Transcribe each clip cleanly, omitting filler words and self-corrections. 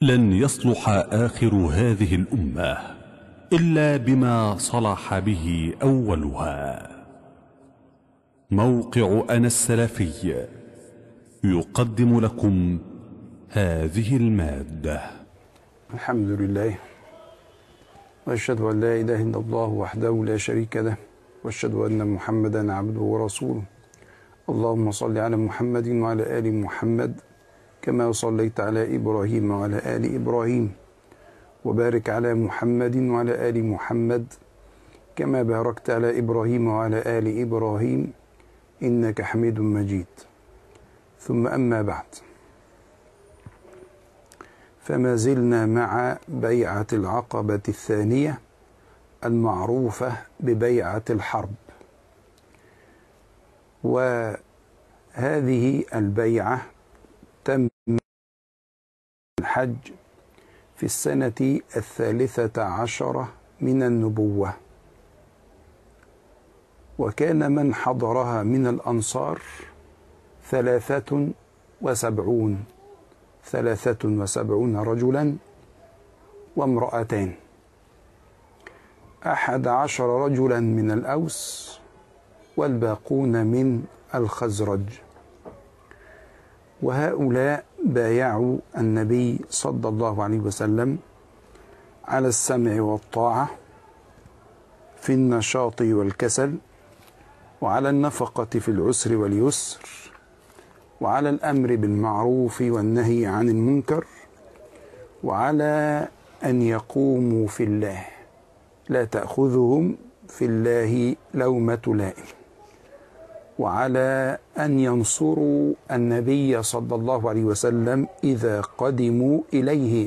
لن يصلح آخر هذه الأمة إلا بما صلح به أولها. موقع أنا السلفي يقدم لكم هذه المادة. الحمد لله، وأشهد أن لا إله إلا الله وحده لا شريك له، وأشهد أن محمدا عبده ورسوله. اللهم صل على محمد وعلى آل محمد كما صليت على إبراهيم وعلى آل إبراهيم، وبارك على محمد وعلى آل محمد كما باركت على إبراهيم وعلى آل إبراهيم إنك حميد مجيد. ثم أما بعد، فما زلنا مع بيعة العقبة الثانية المعروفة ببيعة الحرب. وهذه البيعة تم الحج في السنة 13 من النبوة، وكان من حضرها من الأنصار 73 رجلا وامرأتان، 11 رجلا من الأوس والباقون من الخزرج. وهؤلاء بايعوا النبي صلى الله عليه وسلم على السمع والطاعة في النشاط والكسل، وعلى النفقة في العسر واليسر، وعلى الأمر بالمعروف والنهي عن المنكر، وعلى أن يقوموا في الله لا تأخذهم في الله لومة لائم، وعلى أن ينصروا النبي صلى الله عليه وسلم إذا قدموا إليه،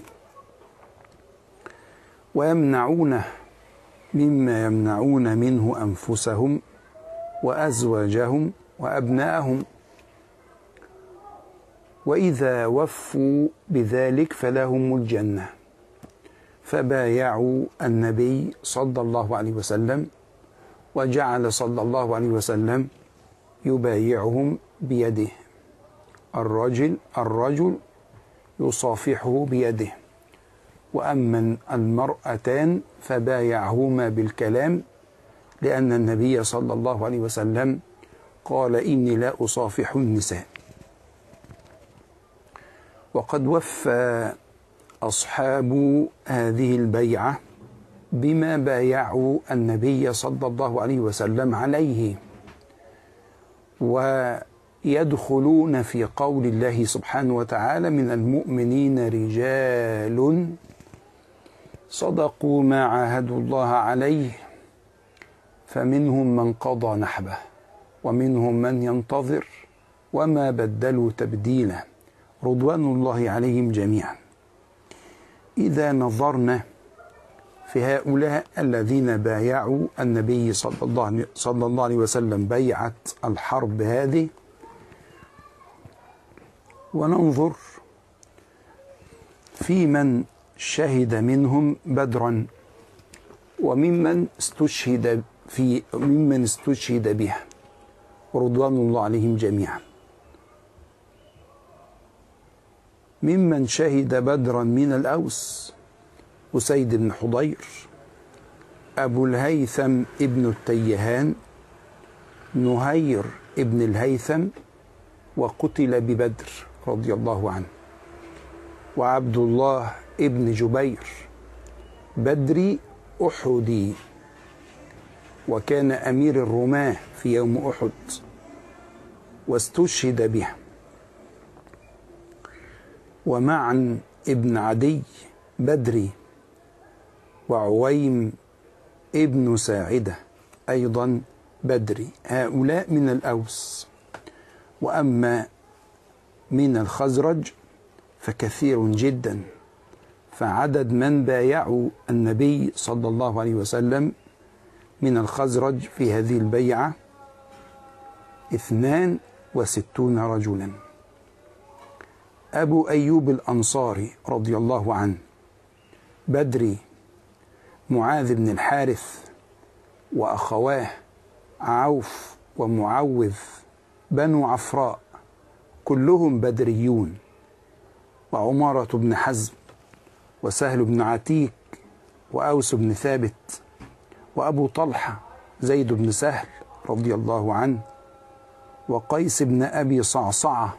ويمنعونه مما يمنعون منه أنفسهم وأزواجهم وأبناءهم، وإذا وفوا بذلك فلهم الجنة. فبايعوا النبي صلى الله عليه وسلم، وجعل صلى الله عليه وسلم يبايعهم بيده، الرجل يصافحه بيده، وأما المرأتان فبايعهما بالكلام، لأن النبي صلى الله عليه وسلم قال: إني لا أصافح النساء. وقد وفى أصحاب هذه البيعة بما بايعوا النبي صلى الله عليه وسلم عليه، ويدخلون في قول الله سبحانه وتعالى: من المؤمنين رجال صدقوا ما عاهدوا الله عليه فمنهم من قضى نحبه ومنهم من ينتظر وما بدلوا تبديلا رضوان الله عليهم جميعا. إذا نظرنا في هؤلاء الذين بايعوا النبي صلى الله عليه وسلم بيعة الحرب هذه، وننظر في من شهد منهم بدرا وممن استشهد بها رضوان الله عليهم جميعا. ممن شهد بدرا من الأوس أسيد بن حضير، أبو الهيثم ابن التيهان، نهير ابن الهيثم، وقتل ببدر رضي الله عنه، وعبد الله ابن جبير بدري أحدي، وكان أمير الرماة في يوم أحد واستشهد به، ومعن ابن عدي بدري، وعويم ابن ساعدة أيضا بدري. هؤلاء من الأوس. وأما من الخزرج فكثير جدا، فعدد من بايعوا النبي صلى الله عليه وسلم من الخزرج في هذه البيعة 62 رجلا. أبو أيوب الأنصاري رضي الله عنه بدري، معاذ بن الحارث وأخواه عوف ومعوذ بنو عفراء كلهم بدريون، وعمارة بن حزم وسهل بن عتيك وأوس بن ثابت وأبو طلحة زيد بن سهل رضي الله عنه وقيس بن أبي صعصعة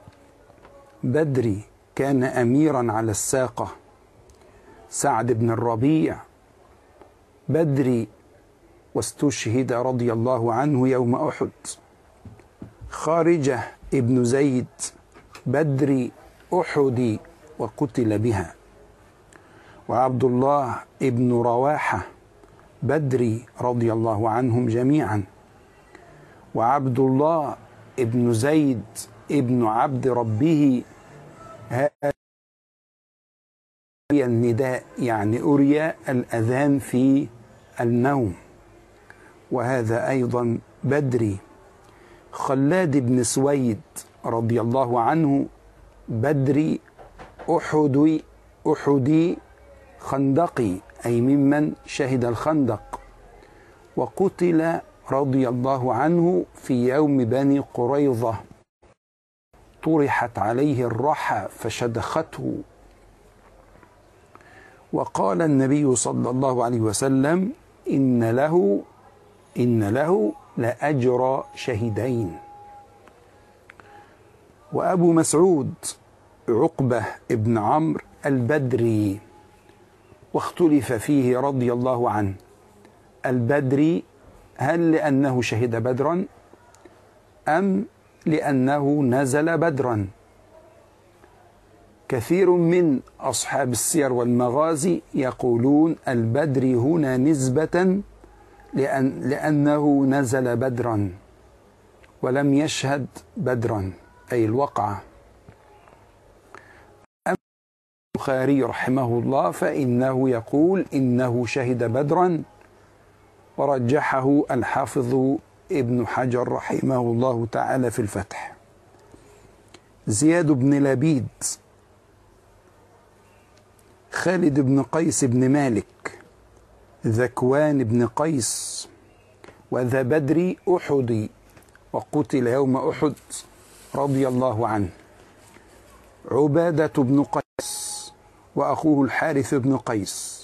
بدري كان أميرا على الساقة، سعد بن الربيع بدري واستشهد رضي الله عنه يوم أحد، خارجة ابن زيد بدري أحدي وقتل بها، وعبد الله ابن رواحة بدري رضي الله عنهم جميعا، وعبد الله ابن زيد ابن عبد ربه هذا النداء يعني أري الأذان في النوم، وهذا أيضا بدري. خلاد بن سويد رضي الله عنه بدري أحدي خندقي أي ممن شهد الخندق، وقتل رضي الله عنه في يوم بني قريظة، طرحت عليه الرحى فشدخته. وقال النبي صلى الله عليه وسلم إن له لأجر شهيدين. وأبو مسعود عقبة ابن عمرو البدري، واختلف فيه رضي الله عنه، البدري هل لأنه شهد بدرا أم لأنه نزل بدرا؟ كثير من أصحاب السير والمغازي يقولون البدري هنا نسبة لأنه نزل بدرا ولم يشهد بدرا أي الوقعة. أما البخاري رحمه الله فإنه يقول إنه شهد بدرا، ورجحه الحافظ ابن حجر رحمه الله تعالى في الفتح. زياد بن لبيد، خالد بن قيس بن مالك، ذكوان بن قيس، وذا بدري أحدي وقتل يوم أحد رضي الله عنه. عبادة بن قيس وأخوه الحارث بن قيس.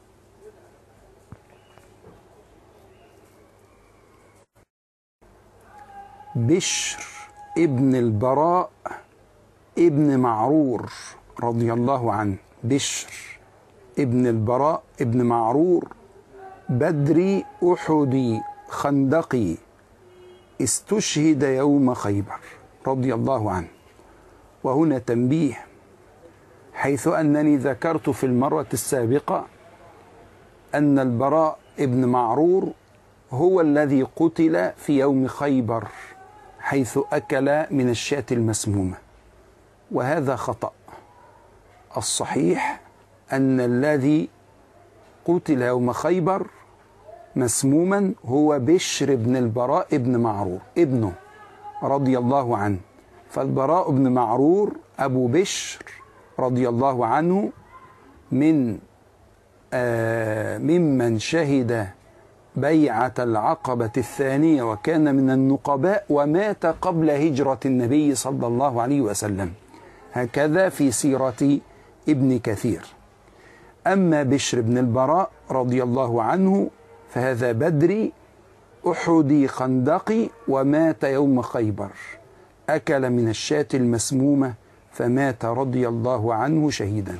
بشر ابن البراء ابن معرور رضي الله عنه، بشر ابن البراء ابن معرور بدري أحدي خندقي، استشهد يوم خيبر رضي الله عنه. وهنا تنبيه، حيث أنني ذكرت في المرة السابقة أن البراء ابن معرور هو الذي قتل في يوم خيبر حيث أكل من الشاة المسمومة، وهذا خطأ. الصحيح أن الذي قتل يوم خيبر مسموما هو بشر بن البراء ابن معرور ابنه رضي الله عنه. فالبراء بن معرور أبو بشر رضي الله عنه ممن شهد بيعة العقبة الثانية، وكان من النقباء، ومات قبل هجرة النبي صلى الله عليه وسلم، هكذا في سيرة ابن كثير. أما بشر بن البراء رضي الله عنه فهذا بدري أحدي خندقي، ومات يوم خيبر، أكل من الشاة المسمومة فمات رضي الله عنه شهيدا.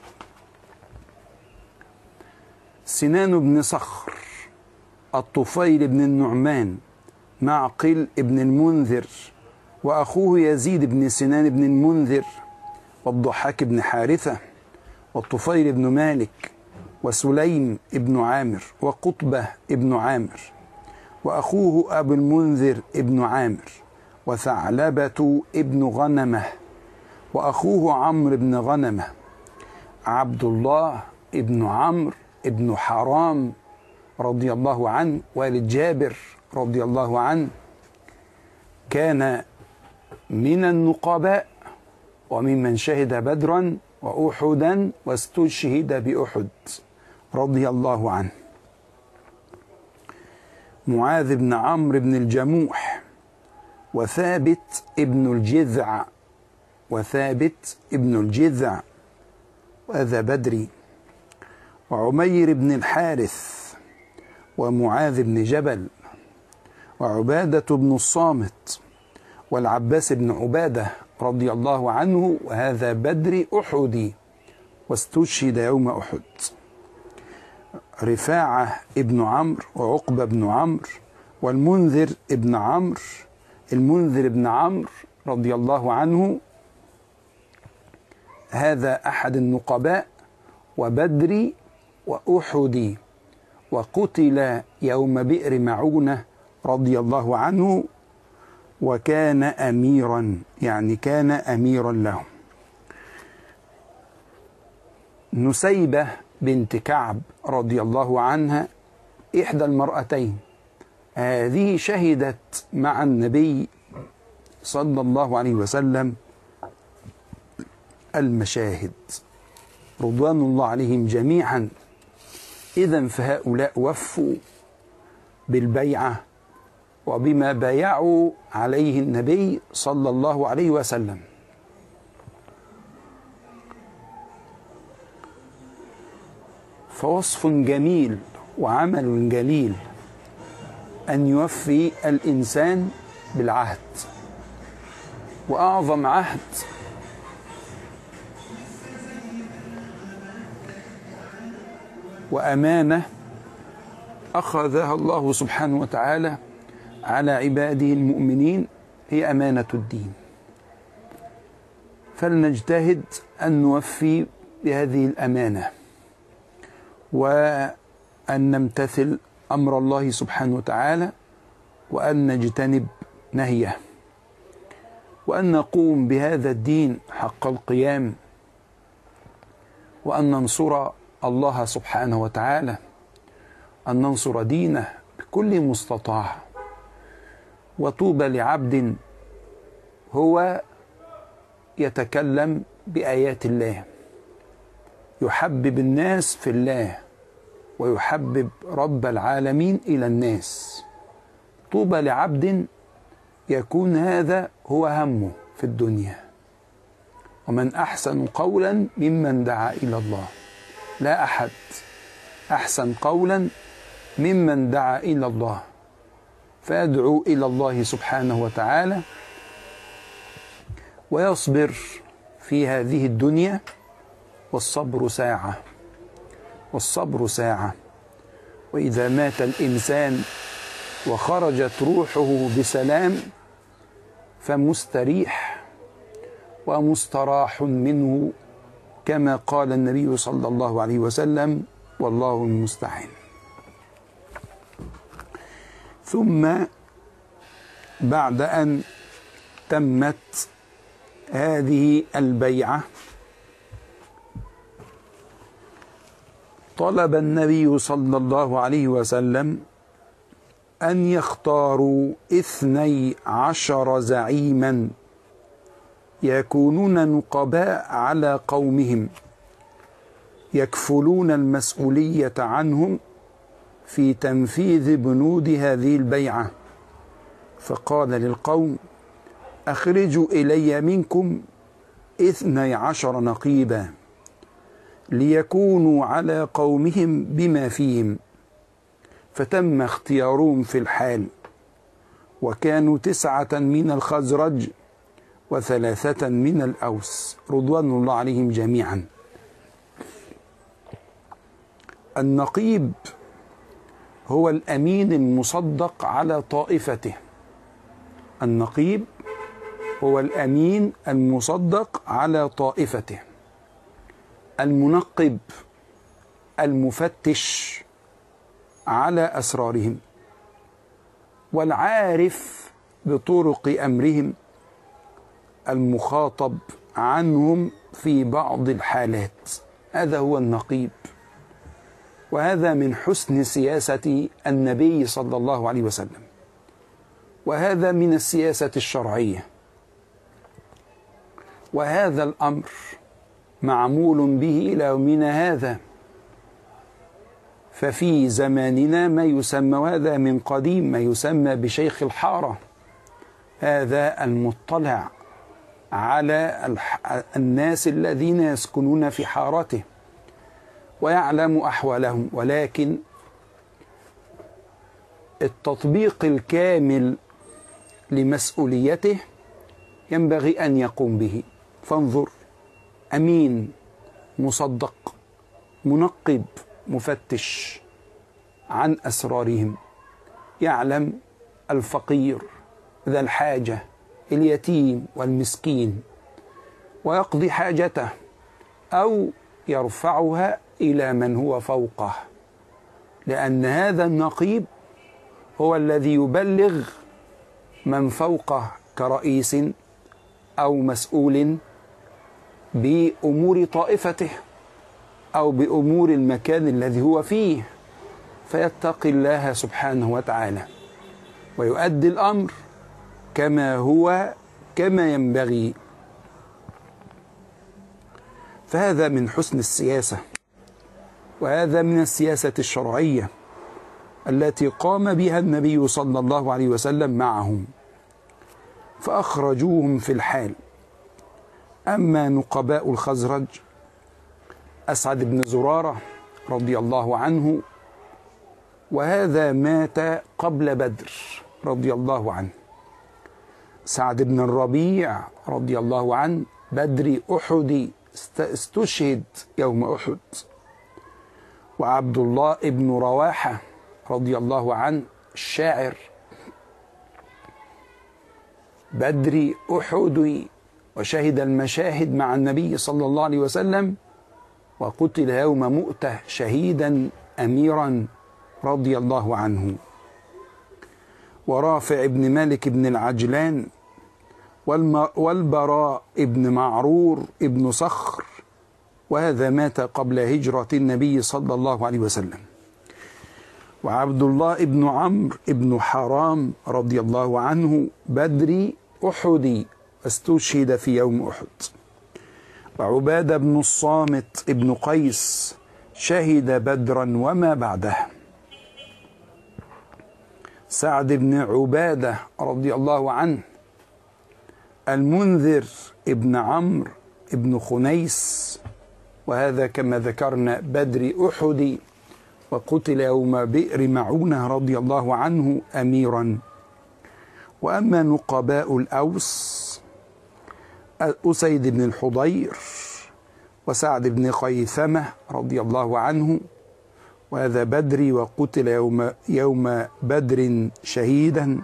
سنان بن صخر، الطفيل بن النعمان، معقل بن المنذر، وأخوه يزيد بن سنان بن المنذر، والضحاك بن حارثة، والطفيل بن مالك، وسليم بن عامر، وقطبة بن عامر، وأخوه أبو المنذر بن عامر، وثعلبة بن غنمة، وأخوه عمرو بن غنمة، عبد الله بن عمرو بن حرام رضي الله عنه، والد جابر رضي الله عنه، كان من النقباء وممن شهد بدرا وأحدا واستشهد بأحد رضي الله عنه. معاذ بن عمرو بن الجموح، وثابت ابن الجذع، وهذا بدري، وعمير بن الحارث، ومعاذ بن جبل، وعبادة بن الصامت، والعباس بن عبادة رضي الله عنه، وهذا بدر أحدي واستشهد يوم أحد. رفاعة ابن عمرو، وعقبة بن عمرو، والمنذر ابن عمرو، المنذر بن عمرو رضي الله عنه، هذا أحد النقباء، وبدري وأحدي، وقتل يوم بئر معونة رضي الله عنه، وكان أميرا، يعني كان أميرا لهم. نسيبة بنت كعب رضي الله عنها إحدى المرأتين، هذه شهدت مع النبي صلى الله عليه وسلم المشاهد رضوان الله عليهم جميعا. إذن فهؤلاء وفوا بالبيعة وبما بايعوا عليه النبي صلى الله عليه وسلم. فوصف جميل وعمل جليل أن يوفي الإنسان بالعهد، وأعظم عهد وأمانة أخذها الله سبحانه وتعالى على عباده المؤمنين هي أمانة الدين. فلنجتهد أن نوفي بهذه الأمانة، وأن نمتثل أمر الله سبحانه وتعالى، وأن نجتنب نهيه، وأن نقوم بهذا الدين حق القيام، وأن ننصر الله سبحانه وتعالى، أن ننصر دينه بكل مستطاع. وطوبى لعبد هو يتكلم بآيات الله، يحبب الناس في الله، ويحبب رب العالمين إلى الناس. طوبى لعبد يكون هذا هو همه في الدنيا. ومن أحسن قولا ممن دعا إلى الله، لا أحد أحسن قولا ممن دعا إلى الله. فيدعو إلى الله سبحانه وتعالى ويصبر في هذه الدنيا، والصبر ساعة، والصبر ساعة. وإذا مات الإنسان وخرجت روحه بسلام فمستريح ومستراح منه، كما قال النبي صلى الله عليه وسلم: والله المستعان. ثم بعد أن تمت هذه البيعة طلب النبي صلى الله عليه وسلم أن يختاروا 12 زعيما يكونون نقباء على قومهم، يكفلون المسؤولية عنهم في تنفيذ بنود هذه البيعة. فقال للقوم: أخرجوا إلي منكم 12 نقيبا ليكونوا على قومهم بما فيهم. فتم اختيارهم في الحال، وكانوا 9 من الخزرج و3 من الأوس رضوان الله عليهم جميعا. النقيب هو الأمين المصدق على طائفته. النقيب هو الأمين المصدق على طائفته. المنقب المفتش على أسرارهم، والعارف بطرق أمرهم، المخاطب عنهم في بعض الحالات. هذا هو النقيب، وهذا من حسن سياسة النبي صلى الله عليه وسلم، وهذا من السياسة الشرعية. وهذا الأمر معمول به إلى يومنا هذا. ففي زماننا ما يسمى، وهذا من قديم، ما يسمى بشيخ الحارة. هذا المطلع على الناس الذين يسكنون في حارته ويعلم أحوالهم، ولكن التطبيق الكامل لمسؤوليته ينبغي أن يقوم به. فانظر، أمين، مصدق، منقب، مفتش عن أسرارهم، يعلم الفقير ذا الحاجة، اليتيم والمسكين، ويقضي حاجته أو يرفعها إلى من هو فوقه، لأن هذا النقيب هو الذي يبلغ من فوقه كرئيس أو مسؤول بأمور طائفته أو بأمور المكان الذي هو فيه، فيتقي الله سبحانه وتعالى ويؤدي الأمر كما ينبغي. فهذا من حسن السياسة، وهذا من السياسة الشرعية التي قام بها النبي صلى الله عليه وسلم معهم، فأخرجوهم في الحال. أما نقباء الخزرج، أسعد بن زرارة رضي الله عنه، وهذا مات قبل بدر رضي الله عنه. سعد بن الربيع رضي الله عنه بدري أحدي، استشهد يوم أحد. وعبد الله بن رواحة رضي الله عنه الشاعر بدري أحدي، وشهد المشاهد مع النبي صلى الله عليه وسلم، وقتل يوم مؤتة شهيدا أميرا رضي الله عنه. ورافع بن مالك بن العجلان، والبراء بن معرور بن صخر، وهذا مات قبل هجرة النبي صلى الله عليه وسلم. وعبد الله بن عمرو بن حرام رضي الله عنه بدري أحدي، استشهد في يوم أحد. وعبادة بن الصامت بن قيس شهد بدرا وما بعده. سعد بن عبادة رضي الله عنه، المنذر ابن عمرو ابن خنيس، وهذا كما ذكرنا بدري أحدي، وقتل يوم بئر معونة رضي الله عنه أميرا. وأما نقباء الأوس، أسيد بن الحضير، وسعد بن خيثمة رضي الله عنه، وهذا بدري وقتل يوم بدر شهيدا.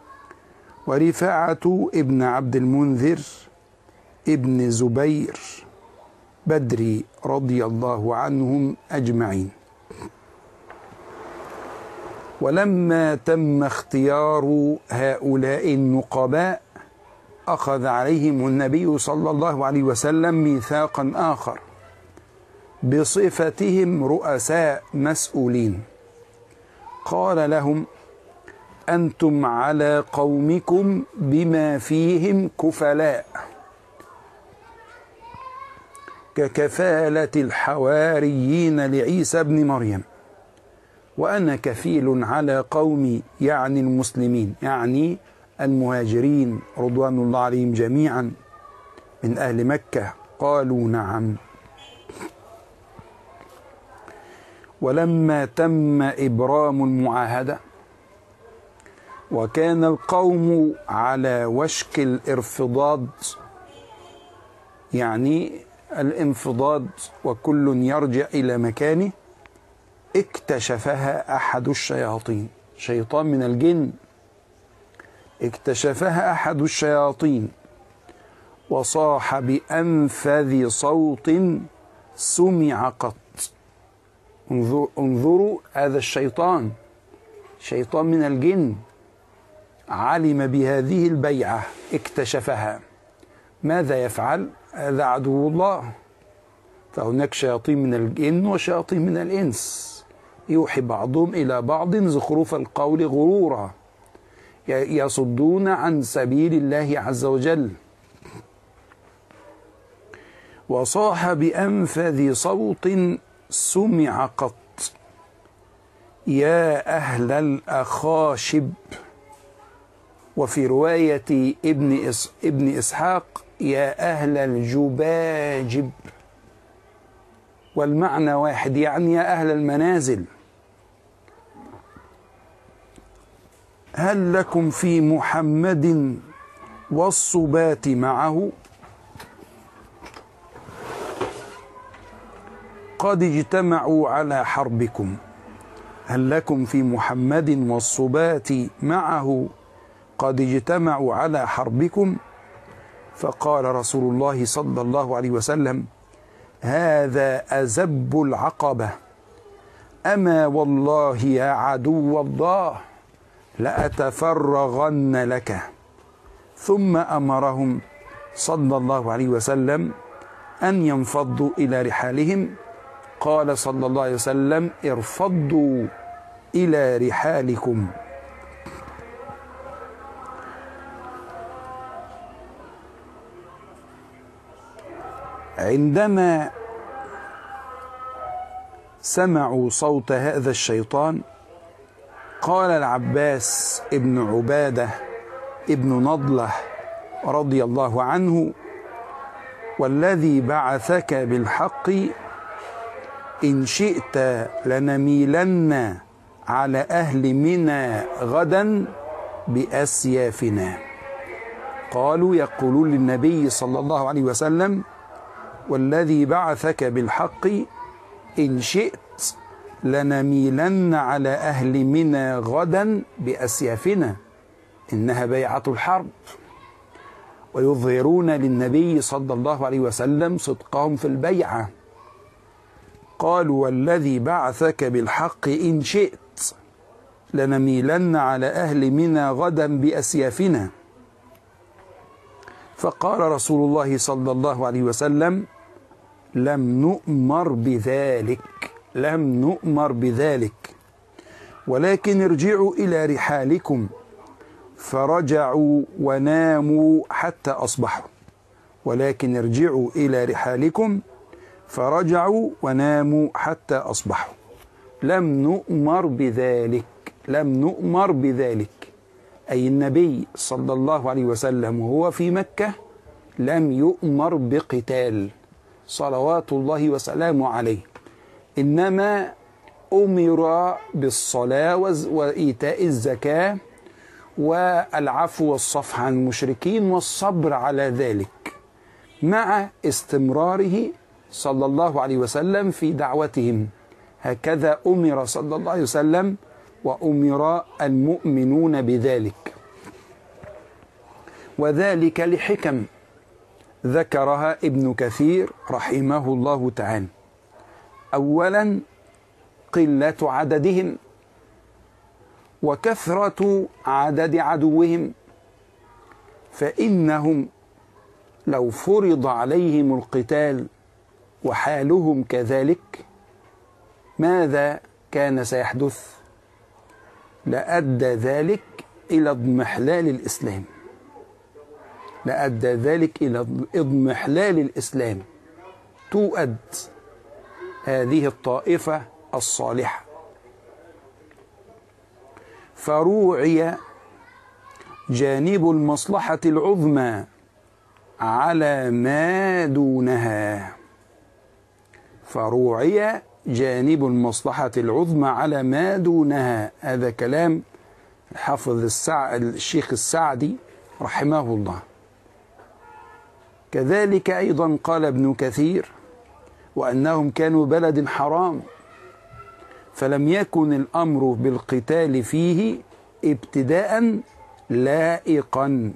ورفاعة ابن عبد المنذر ابن زبير بدري رضي الله عنهم أجمعين. ولما تم اختيار هؤلاء النقباء، أخذ عليهم النبي صلى الله عليه وسلم ميثاقا آخر بصفتهم رؤساء مسؤولين. قال لهم: أنتم على قومكم بما فيهم كفلاء، ككفالة الحواريين لعيسى بن مريم، وأنا كفيل على قومي، يعني المسلمين، يعني المهاجرين رضوان الله عليهم جميعا من أهل مكة. قالوا: نعم. ولما تم إبرام المعاهدة وكان القوم على وشك الارفضاض، يعني الانفضاض وكل يرجع إلى مكانه، اكتشفها أحد الشياطين، شيطان من الجن، اكتشفها أحد الشياطين وصاح بأنفذ صوت سمع قط. انظروا هذا الشيطان، شيطان من الجن، علم بهذه البيعة، اكتشفها. ماذا يفعل؟ هذا عدو الله. فهناك شياطين من الجن وشياطين من الإنس، يوحي بعضهم إلى بعض زخرف القول غرورا، يصدون عن سبيل الله عز وجل. وصاح بأنفذ صوت سمع قط: يا أهل الأخاشب. وفي رواية ابن إسحاق: يا أهل الجباجب، والمعنى واحد، يعني يا أهل المنازل، هل لكم في محمد والصبات معه قد اجتمعوا على حربكم. هل لكم في محمد والصبات معه قد اجتمعوا على حربكم. فقال رسول الله صلى الله عليه وسلم: هذا أزب العقبة، أما والله يا عدو الله لأتفرغن لك. ثم أمرهم صلى الله عليه وسلم أن ينفضوا إلى رحالهم. قال صلى الله عليه وسلم: ارفضوا إلى رحالكم. عندما سمعوا صوت هذا الشيطان قال العباس ابن عبادة ابن نضلة رضي الله عنه: والذي بعثك بالحق إن شئت لنميلن على أهل منى غدا بأسيافنا. قالوا يقولون للنبي صلى الله عليه وسلم: والذي بعثك بالحق إن شئت لنميلن على أهل منى غدا بأسيافنا، إنها بيعة الحرب، ويظهرون للنبي صلى الله عليه وسلم صدقهم في البيعة. قالوا: والذي بعثك بالحق إن شئت لنميلن على أهل منى غدا بأسيافنا. فقال رسول الله صلى الله عليه وسلم: لم نؤمر بذلك، ولكن ارجعوا إلى رحالكم. فرجعوا وناموا حتى أصبحوا. ولكن ارجعوا إلى رحالكم فرجعوا وناموا حتى أصبحوا. لم نؤمر بذلك، أي النبي صلى الله عليه وسلم وهو في مكة لم يؤمر بقتال صلوات الله وسلامه عليه، إنما أمر بالصلاة وإيتاء الزكاة والعفو والصفح عن المشركين والصبر على ذلك، مع استمراره صلى الله عليه وسلم في دعوتهم. هكذا أمر صلى الله عليه وسلم وأمر المؤمنون بذلك، وذلك لحكم ذكرها ابن كثير رحمه الله تعالى. أولا قلة عددهم وكثرة عدد عدوهم، فإنهم لو فرض عليهم القتال وحالهم كذلك ماذا كان سيحدث؟ لأدى ذلك إلى اضمحلال الإسلام، تؤد هذه الطائفة الصالحة. فروعي جانب المصلحة العظمى على ما دونها. هذا كلام حافظ الشيخ السعدي رحمه الله. كذلك أيضا قال ابن كثير: وأنهم كانوا بلد حرام، فلم يكن الأمر بالقتال فيه ابتداء لائقا،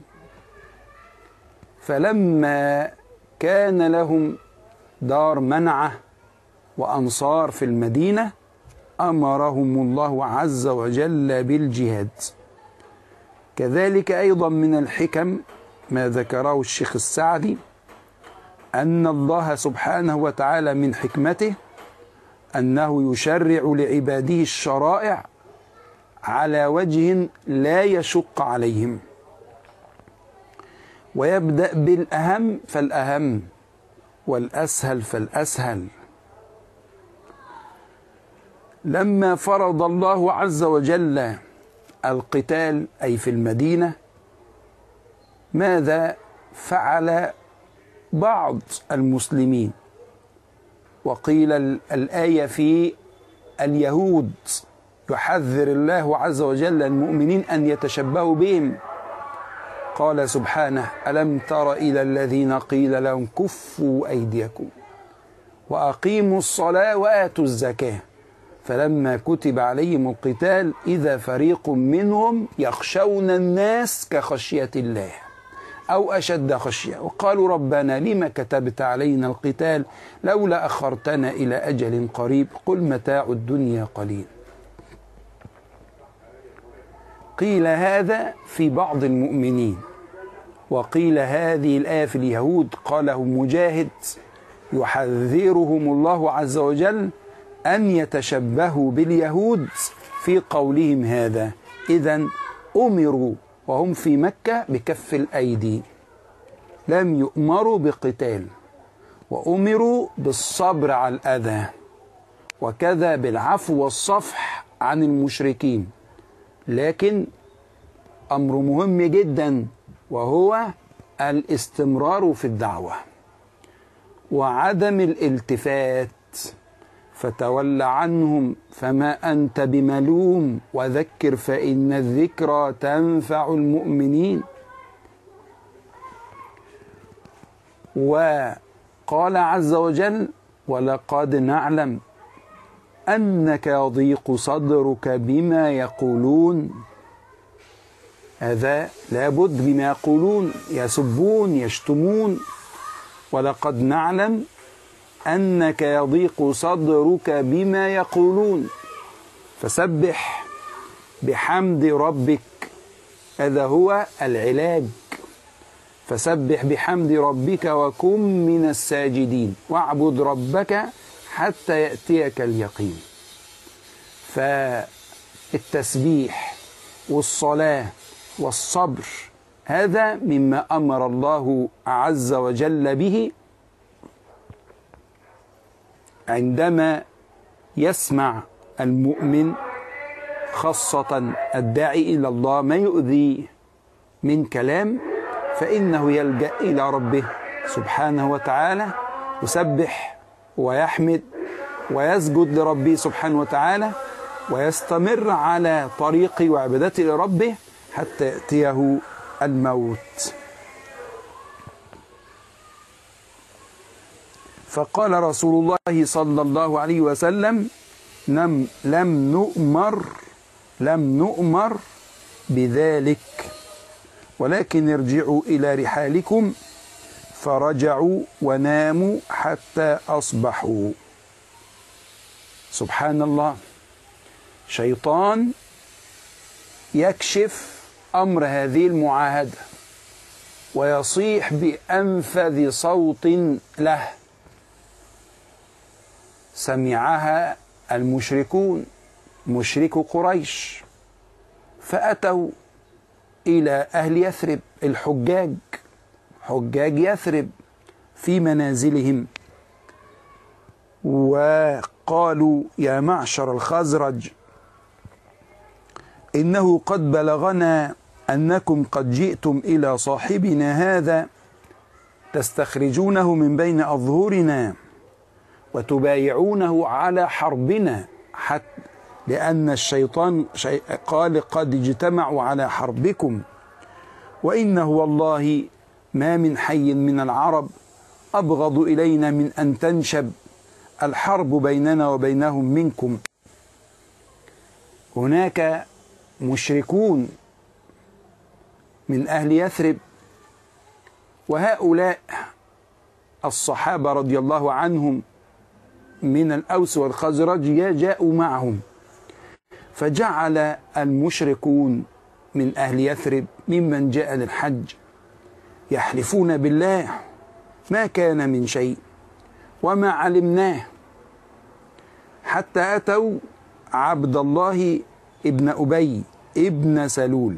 فلما كان لهم دار منعة وأنصار في المدينة أمرهم الله عز وجل بالجهاد. كذلك أيضا من الحكم ما ذكره الشيخ السعدي أن الله سبحانه وتعالى من حكمته أنه يشرع لعباده الشرائع على وجه لا يشق عليهم، ويبدأ بالأهم فالأهم والأسهل فالأسهل. لما فرض الله عز وجل القتال أي في المدينة، ماذا فعل بعض المسلمين. وقيل الآية في اليهود، يحذر الله عز وجل المؤمنين أن يتشبهوا بهم. قال سبحانه: ألم تر إلى الذين قيل لهم كفوا أيديكم وأقيموا الصلاة وآتوا الزكاة فلما كتب عليهم القتال إذا فريق منهم يخشون الناس كخشية الله أو أشد خشية وقالوا ربنا لما كتبت علينا القتال لولا أخرتنا إلى أجل قريب قل متاع الدنيا قليل. قيل هذا في بعض المؤمنين، وقيل هذه الآية في اليهود. قاله مجاهد: يحذرهم الله عز وجل أن يتشبهوا باليهود في قولهم هذا. إذن أمروا وهم في مكة بكف الأيدي، لم يؤمروا بقتال، وأمروا بالصبر على الأذى، وكذا بالعفو والصفح عن المشركين. لكن أمر مهم جدا وهو الاستمرار في الدعوة وعدم الالتفات. فتول عنهم فما أنت بملوم وذكر فإن الذكرى تنفع المؤمنين. وقال عز وجل: ولقد نعلم أنك يضيق صدرك بما يقولون. هذا لابد بما يقولون، يسبون يشتمون. ولقد نعلم أنك يضيق صدرك بما يقولون فسبح بحمد ربك. هذا هو العلاج. فسبح بحمد ربك وكن من الساجدين واعبد ربك حتى يأتيك اليقين. فالتسبيح والصلاة والصبر هذا مما أمر الله عز وجل به عندما يسمع المؤمن خاصة الداعي إلى الله ما يؤذي من كلام، فإنه يلجأ إلى ربه سبحانه وتعالى، يسبح ويحمد ويسجد لربه سبحانه وتعالى، ويستمر على طريق وعبادته لربه حتى يأتيه الموت. فقال رسول الله صلى الله عليه وسلم: لم نؤمر بذلك ولكن ارجعوا إلى رحالكم. فرجعوا وناموا حتى أصبحوا. سبحان الله، شيطان يكشف أمر هذه المعاهدة ويصيح بأنفذ صوت له سمعها المشركون، مشرك قريش، فأتوا إلى أهل يثرب، الحجاج، حجاج يثرب في منازلهم، وقالوا: يا معشر الخزرج، إنه قد بلغنا أنكم قد جئتم إلى صاحبنا هذا تستخرجونه من بين أظهرنا وتبايعونه على حربنا، حتى لأن الشيطان قال: قد اجتمعوا على حربكم، وإنه والله ما من حي من العرب أبغض إلينا من أن تنشب الحرب بيننا وبينهم منكم. هناك مشركون من أهل يثرب، وهؤلاء الصحابة رضي الله عنهم من الأوس والخزرج جاءوا معهم، فجعل المشركون من أهل يثرب ممن جاء للحج يحلفون بالله ما كان من شيء وما علمناه، حتى أتوا عبد الله ابن أبي ابن سلول.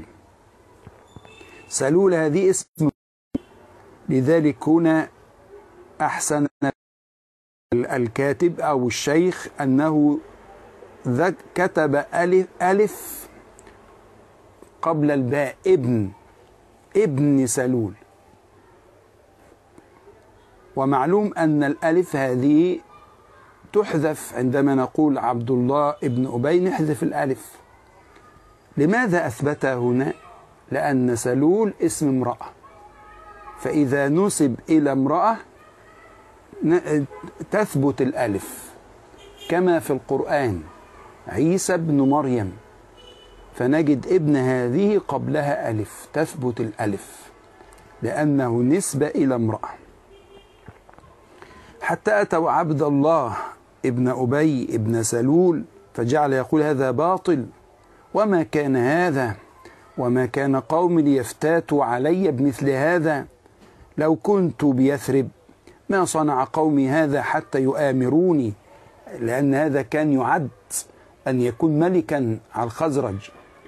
سلول هذه اسم، لذلك هنا أحسن الكاتب أو الشيخ أنه كتب ألف قبل الباء، ابن سلول. ومعلوم أن الألف هذه تحذف عندما نقول عبد الله ابن أبي، نحذف الألف. لماذا أثبتها هنا؟ لأن سلول اسم امرأة، فإذا نسب إلى امرأة تثبت الألف، كما في القرآن عيسى ابن مريم، فنجد ابن هذه قبلها ألف، تثبت الألف لأنه نسبة إلى امرأة. حتى أتوا عبد الله ابن أبي ابن سلول فجعل يقول هذا باطل، وما كان هذا، وما كان قوم ليفتاتوا علي بمثل هذا، لو كنت بيثرب ما صنع قومي هذا حتى يؤامروني، لأن هذا كان يعد أن يكون ملكا على الخزرج.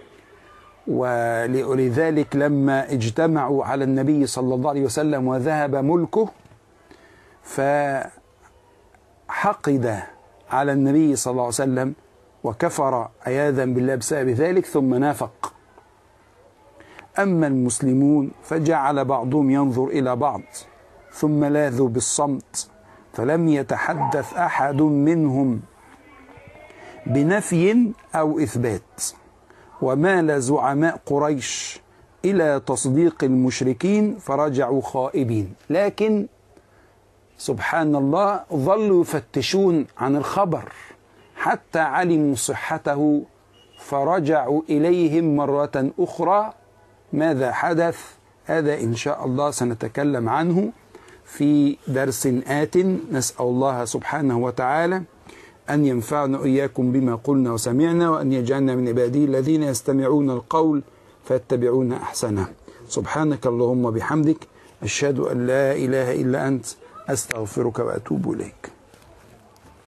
ولذلك لما اجتمعوا على النبي صلى الله عليه وسلم وذهب ملكه، فحقد على النبي صلى الله عليه وسلم وكفر عياذا بالله بسبب ذلك، ثم نافق. أما المسلمون فجعل بعضهم ينظر إلى بعض، ثم لاذوا بالصمت، فلم يتحدث أحد منهم بنفي أو إثبات، ومال زعماء قريش إلى تصديق المشركين فرجعوا خائبين. لكن سبحان الله ظلوا يفتشون عن الخبر حتى علموا صحته، فرجعوا إليهم مرة أخرى. ماذا حدث؟ هذا إن شاء الله سنتكلم عنه في درس آت. نسأل الله سبحانه وتعالى أن ينفعنا وإياكم بما قلنا وسمعنا، وأن يجعلنا من عباده الذين يستمعون القول فيتبعون أحسنه. سبحانك اللهم وبحمدك، أشهد أن لا إله إلا أنت، أستغفرك وأتوب إليك.